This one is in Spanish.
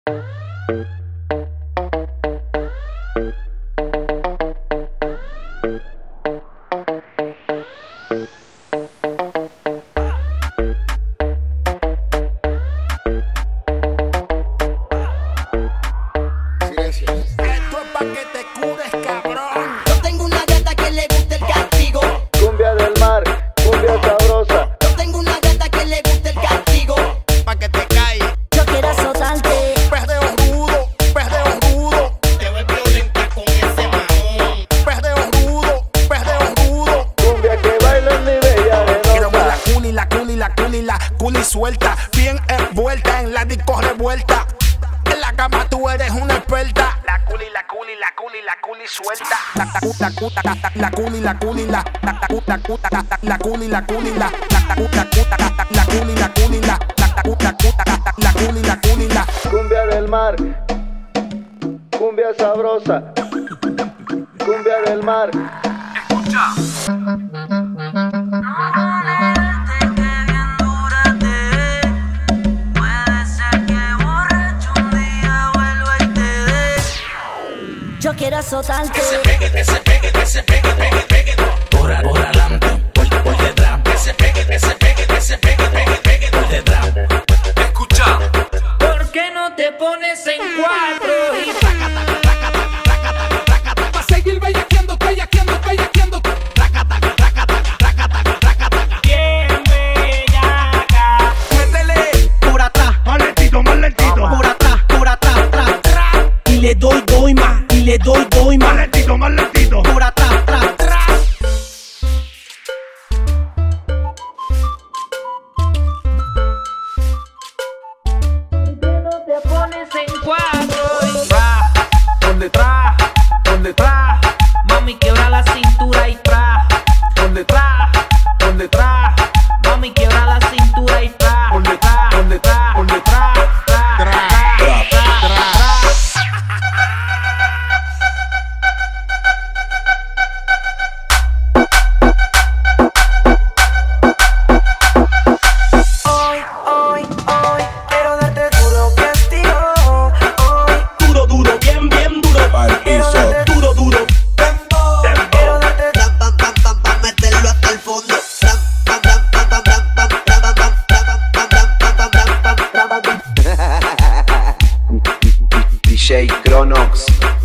Culi suelta, bien envuelta en la disco revuelta. En la cama tú eres una experta. La culi suelta. La culi Cumbia del mar, cumbia sabrosa, cumbia del mar. Escucha. Yo quiero azotarte. Que se pegue, que se pegue, que se pegue, pegue, pegue. Por adelante, por detrás. Que se pegue, que se pegue, que se pegue, pegue, pegue, por detrás. Escucha. ¿Por qué no te pones en cuatro? Y pa' seguir bellaqueando, bellaqueando, bellaqueando. bien bellaca. Métele. Por atrás, Más lentito, más lentito. por atrás, atrás. Y le doy más, y le doy Más más. lentito, más lentito. Por atrás, No te pones en cuatro. Donde tra, Mami, quiebra la cintura y tra. donde tra, Mami, quiebra la cintura y tra. donde tra. Hoy, quiero darte duro castigo. Hoy, Duro, bien, bien duro. Pa'l piso. Duro. quiero darte pam, pam, pam, pam, meterlo hasta el fondo. Pam, pam, pam, pam, pam, pam, pam, pam, pam, pam, pam, pam, pam, pam, pam. DJ Cronox.